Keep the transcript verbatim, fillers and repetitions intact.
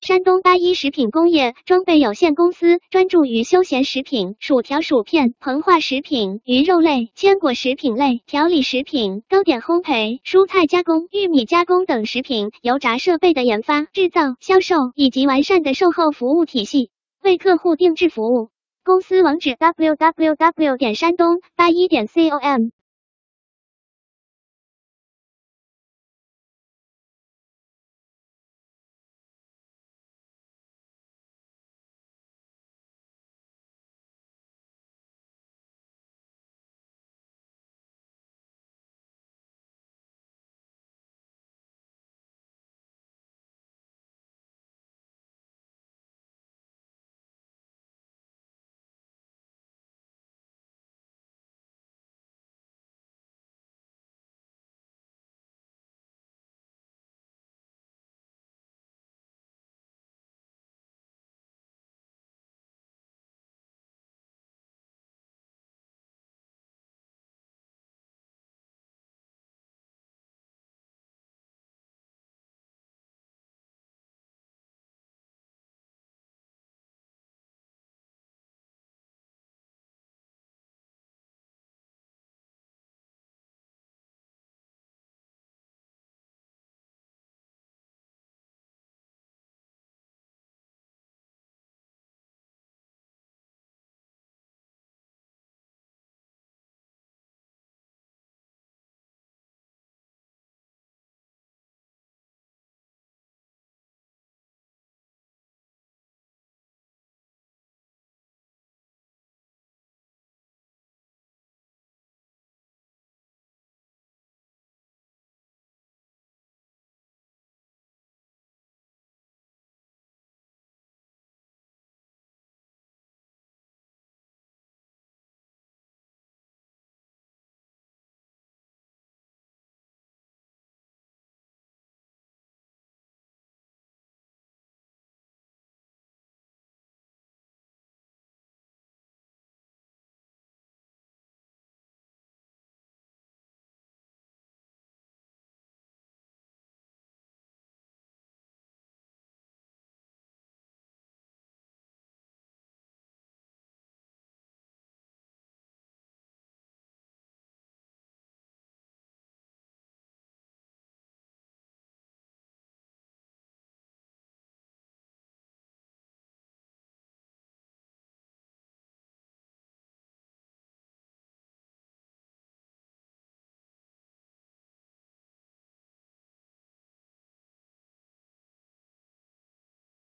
山东八一食品工业装备有限公司专注于休闲食品、薯条、薯片、膨化食品、鱼肉类、坚果食品类、调理食品、糕点烘焙、蔬菜加工、玉米加工等食品油炸设备的研发、制造、销售以及完善的售后服务体系，为客户定制服务。公司网址 ：w w w 点山东八一点 com。